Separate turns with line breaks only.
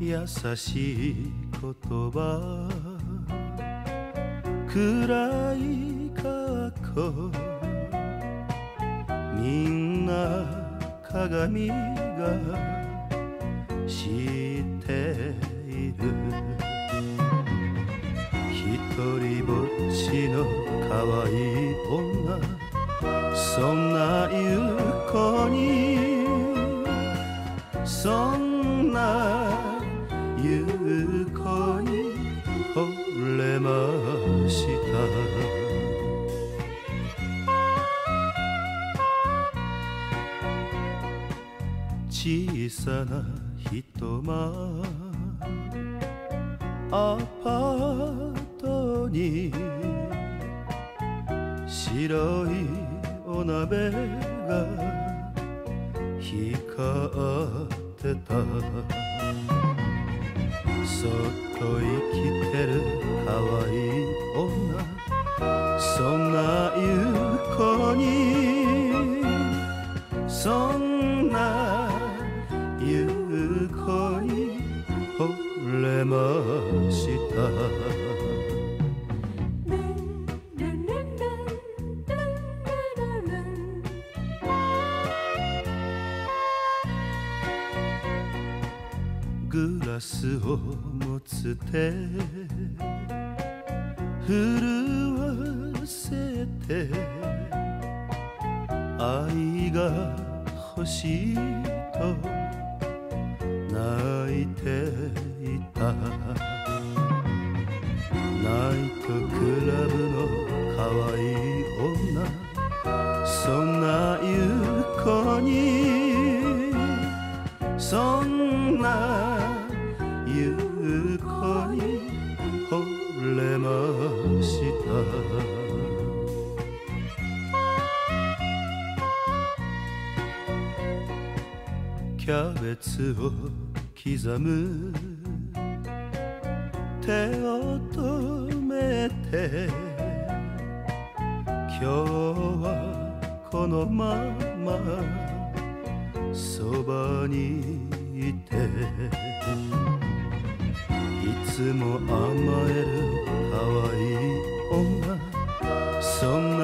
優しい言葉暗い過去みんな鏡がしている一人ぼっちの可愛い女そんな夕子にそんな夕子に惚れました小さな一間アパートに白いお鍋が光ってたそっと生きてる可愛い女そんな夕子にそんな夕子に惚れましたグラスを持つ手震わせて愛が欲しいと泣いていたナイトクラブの可愛い女そんな夕子にそんな夕子に惚れましたキャベツを刻む手を止めて今日はこのままそばにいていつも甘える可愛い女そん